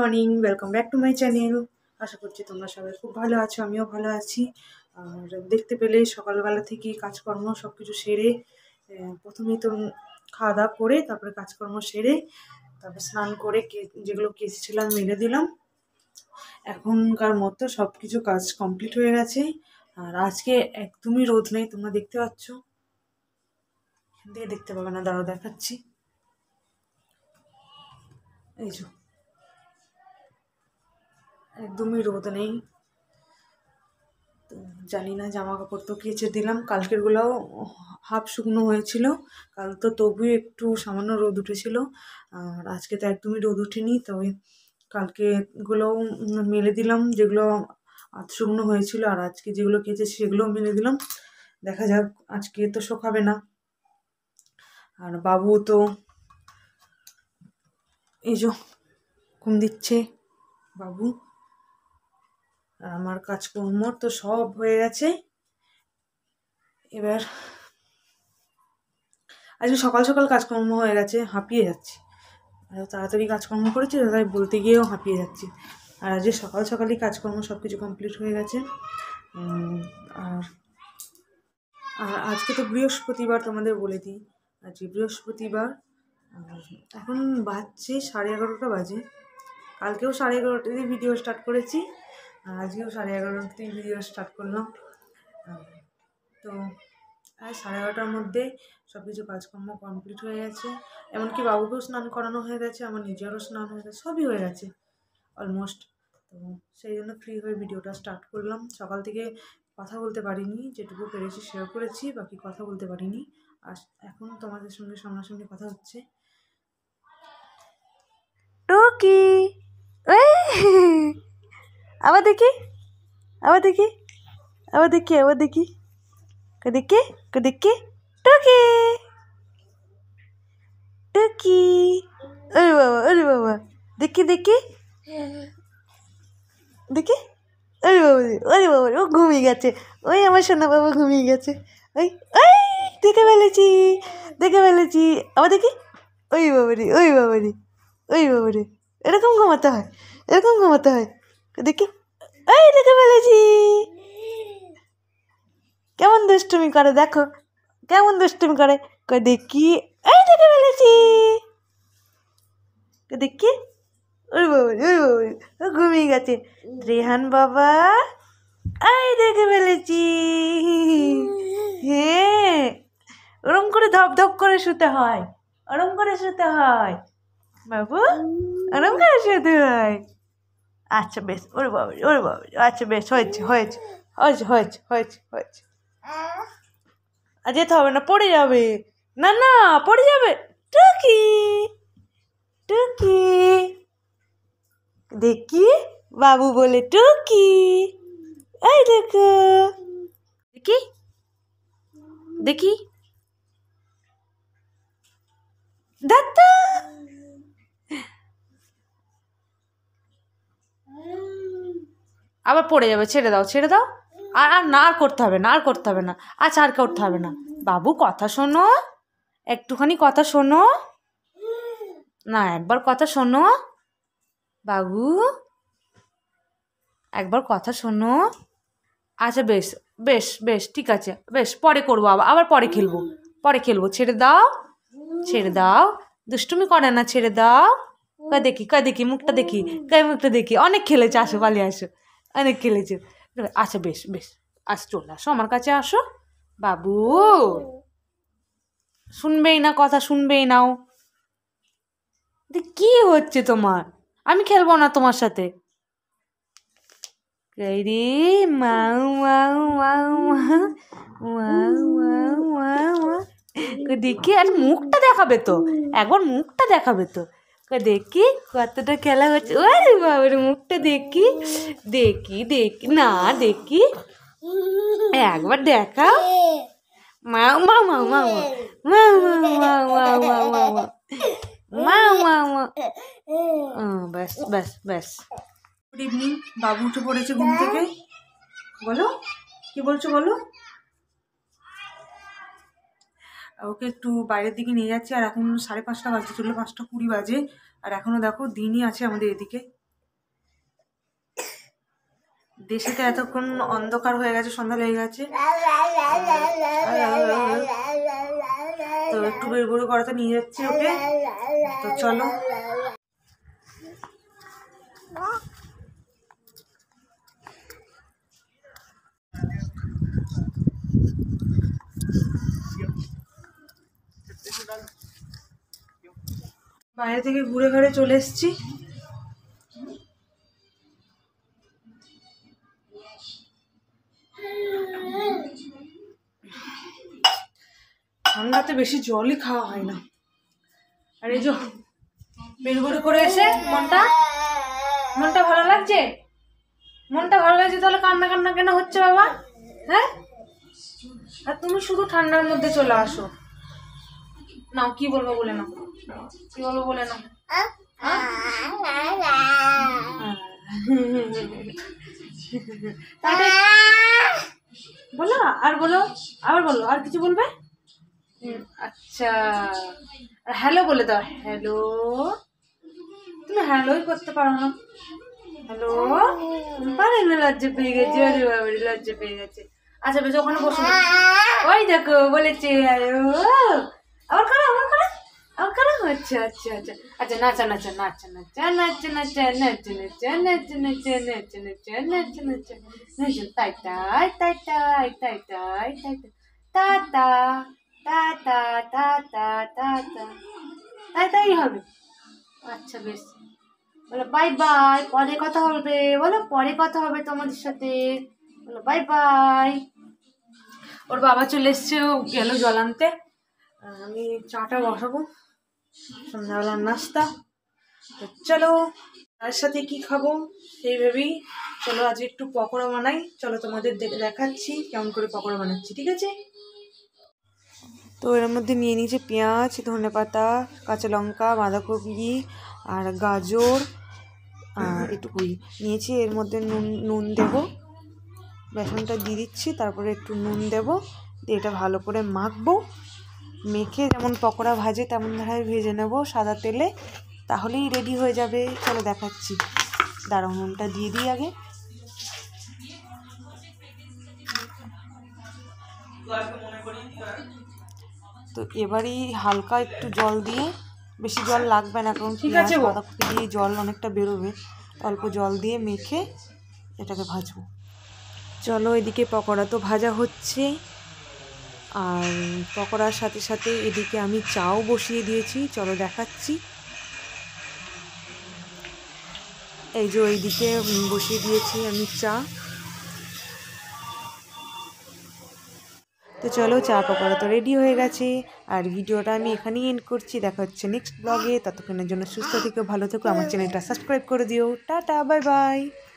Morning, welcome back to my channel. আশা করছি তোমরা সবাই খুব ভালো আছো, আমিও ভালো আছি। আর দেখতে পেলে সকালবেলা থেকে কাজকর্ম সব কিছু সেরে প্রথমেই তো খাওয়া দাওয়া করে তারপরে কাজকর্ম সেরে তারপর স্নান করে যেগুলো কেচেছিলাম মেলে দিলাম। এখনকার মতো সব কিছু কাজ কমপ্লিট হয়ে গেছে। আর আজকে একদমই রোদ নেই, তোমরা দেখতে পাচ্ছ। এখান থেকে দেখতে পাবে না, দাঁড়াও দেখাচ্ছি। এই যে একদমই রোদ নেই। তো জানি না, জামা কাপড় তো কেচে দিলাম, কালকেরগুলোও হাফ শুকনো হয়েছিল। কাল তো তবুও একটু সামান্য রোদ উঠেছিল, আর আজকে তো একদমই রোদ ওঠেনি। তবে কালকেগুলোও মেলে দিলাম, যেগুলো আধ শুকনো হয়েছিল। আর আজকে যেগুলো কেচেছি সেগুলোও মেলে দিলাম। দেখা যাক, আজকে তো শোকাবে না। আর বাবু তো এই যে ঘুম দিচ্ছে বাবু। আর আমার কাজকর্ম তো সব হয়ে গেছে। এবার আজকে সকাল সকাল কাজকর্ম হয়ে গেছে, হাঁপিয়ে যাচ্ছি। তাড়াতাড়ি কাজকর্ম করেছি, তাই বলতে গিয়েও হাঁপিয়ে যাচ্ছি। আর আজকে সকাল সকালই কাজকর্ম সব কিছু কমপ্লিট হয়ে গেছে। আর আর আজকে তো বৃহস্পতিবার, তোমাদের বলে দিই আজকে বৃহস্পতিবার। এখন বাজছে 11:30 বাজে। কালকেও 11:30 ভিডিও স্টার্ট করেছি, আর আজকেও 11:30 ভিডিও স্টার্ট করলাম। তো আর 11:30টার মধ্যে সব কিছু কাজকর্ম কমপ্লিট হয়ে গেছে। এমনকি বাবুকেও স্নান করানো হয়ে গেছে, আমার নিজেরও স্নান হয়ে গেছে, সবই হয়ে গেছে অলমোস্ট। তো সেই জন্য ফ্রি হয়ে ভিডিওটা স্টার্ট করলাম। সকাল থেকে কথা বলতে পারিনি, যেটুকু পেরেছি শেয়ার করেছি, বাকি কথা বলতে পারিনি। আর এখন তোমাদের সঙ্গে সামনাসামনি কথা হচ্ছে। টুকি আবার দেখি, আবার দেখি, আবার দেখি, আবার দেখি, দেখি, দেখি, টুকি, টুকি, ওরে বাবা, ওরে বাবা, দেখি, দেখি, দেখি, ওরে বাবা, ওরে বাবা, ও ঘুমিয়ে গেছে। ওই আমার সোনা বাবা ঘুমিয়ে গেছে। ওই ওই দেখে ফেলেছি, দেখে ফেলেছি। আবার দেখি, ওই বাবারি, ওই বাবারি, ওই বাবারি, এরকম ঘুমাতে হয়, এরকম ঘুমাতে হয়। দেখি, এই দেখে ফেলেছি। কেমন দুষ্টুমি করে দেখো, কেমন দুষ্টুমি করে। দেখি, এই দেখে ফেলেছি, দেখি। ওই বাবারি, ওই বাবারি, ও ঘুমিয়ে গেছে। রেহান বাবা, এই দেখে ফেলেছি। হ্যাঁ, ওরম করে ধপ ধপ করে শুতে হয়, ওরম করে শুতে হয় বাবু, ওরম করে শুতে হয়। আচ্ছা বেশ, ওরে বাবারি, ওরে বাবারি, আচ্ছা বেশ, হয়েছে, হয়েছে, হয়েছে, হয়েছে, হয়েছে, হয়েছে। আর যেতে হবে না, পড়ে যাবে। না না, পড়ে যাবে। টুকি, টুকি, দেখি, বাবু বলে টুকি, এই দেখো, দেখি, দেখি, দাদা, আবার পড়ে যাবে, ছেড়ে দাও, ছেড়ে দাও। আর আর না, আর করতে হবে না, আর করতে হবে না। আচ্ছা, আর করতে হবে না। বাবু কথা শোনো, একটুখানি কথা শোনো না, একবার কথা শোনো বাবু, একবার কথা শোনো। আচ্ছা বেশ, বেশ, বেশ, ঠিক আছে, বেশ, পরে করবো, আবার পরে খেলবো, পরে খেলবো। ছেড়ে দাও, ছেড়ে দাও, দুষ্টুমি করে না, ছেড়ে দাও। দেখি, দেখি মুখটা দেখি, মুখটা দেখি। অনেক খেলেছে, আসো পালিয়ে আসো, অনেক খেলেছে। আচ্ছা বেশ, বেশ, আচ্ছা চলে আসো, আমার কাছে আসো বাবু। শুনবেই না কথা, শুনবেই নাও। কি হচ্ছে তোমার? আমি খেলবো না তোমার সাথে। রে মাউ মাউ মাউ মাউ মাউ মাউ। দেখি, আর মুখটা দেখাবে তো, একবার মুখটা দেখাবে তো। দেখি কতটা খেলা হচ্ছে। ওরে বাবার, মুখটা দেখি, দেখি, দেখি না, দেখি একবার দেখাও। মাউ মাউ মাউ মাউ মাউ মাউ মাউ মাউ মাউ মাউ মাউ মাউ। ব্যাস, ব্যাস, ব্যাস। Good evening. বাবু উঠে পড়েছে ঘুম থেকে। বলো, কি বলছো বলো। ওকে একটু বাইরের দিকে নিয়ে যাচ্ছি। আর এখন 5:30 বাজতে চললো, 5:20 বাজে। আর এখনও দেখো দিনই আছে আমাদের এদিকে। দেশেতে এতক্ষণ অন্ধকার হয়ে গেছে, সন্ধ্যা লেগে গেছে, তো একটু বেরবুড়ো করাতে নিয়ে যাচ্ছি ওকে। তো চলো। বাইরে থেকে ঘুরে ঘুরে চলে এসেছি। ঠান্ডাতে বেশি জলই খাওয়া হয় না। আর এই যে বেরগুড়ি করে এসে মনটা ভালো লাগছে, মনটা ভালো লাগছে, তাহলে কান্না কান্না কেন হচ্ছে বাবা? হ্যাঁ, আর তুমি শুধু ঠান্ডার মধ্যে চলে আসো। নাও, কি বলবো বলে নাও, কি বলবো বলে নাও। বলো আর বলো, আবার বলো, আর কিছু বলবে? আচ্ছা, হ্যালো বলে দাও। হ্যালো, তুমি হ্যালোই করতে পারো না। হ্যালো, পারে না, লজ্জা পেয়ে গেছে। আরে বাবারে, লজ্জা পেয়ে গেছে। আচ্ছা বেশ, ওখানে বসো। ওই দেখো বলেছে আবার করো, আবার করো, আবার করো। আচ্ছা আচ্ছা আচ্ছা আচ্ছা, নাচা নাচা নাচা নাচা নাচা নাচা নাচা নাচা নাচা নাচা নাচা নাচা নাচা নাচা নাচা, তাই তাই তাই তাই তাই তাই তাই তা তা তা তা তা তা তা তা, তাই তাই হবে। আচ্ছা বেশ, বলো বাই বাই, পরে কথা হবে। বলো পরে কথা হবে তোমাদের সাথে। বলো বাই বাই। ওর বাবা চলে এসছে, ও গেল জল আনতে। আমি চাটা বসাবো, সন্ধ্যাবেলার নাস্তা। তো চলো, তার সাথে কি খাবো সেই ভেবেই চলো আজ একটু পকোড়া বানাই। চলো তোমাদের দেখাচ্ছি কেমন করে পকোড়া বানাচ্ছি, ঠিক আছে? তো এর মধ্যে নিয়ে নিয়েছি পেঁয়াজ, ধনেপাতা, কাঁচা লঙ্কা, বাঁধাকপি আর গাজর, এটুকুই নিয়েছি। এর মধ্যে নুন দেবো, বেসনটা দিয়ে দিচ্ছি, তারপরে একটু নুন দেবো, দিয়ে এটা ভালো করে মাখবো। মেখে যেমন পকোড়া ভাজে তেমন ধারায় ভেজে নেব সাদা তেলে, তাহলেই রেডি হয়ে যাবে। চলো দেখাচ্ছি, দাঁড়াও নুনটা দিয়ে দিই আগে। তো এবারই হালকা একটু জল দিয়ে, বেশি জল লাগবে না কারণ পেঁয়াজ বাঁধাকপি দিয়ে জল অনেকটা বেরোবে, অল্প জল দিয়ে মেখে এটাকে ভাজবো। চলো, এদিকে পকোড়া তো ভাজা হচ্ছে, আর পকোড়ার সাথে সাথে এদিকে আমি চাও বসিয়ে দিয়েছি। চলো দেখাচ্ছি, এই যে এইদিকে বসিয়ে দিয়েছি আমি চা। তো চলো, চা পকোড়া তো রেডি হয়ে গেছে, আর ভিডিওটা আমি এখানেই এন্ড করছি। দেখা হচ্ছে নেক্সট ব্লগে, ততক্ষণের জন্য সুস্থ থেকো, ভালো থেকো, আমার চ্যানেলটা সাবস্ক্রাইব করে দিও। Tata, bye by.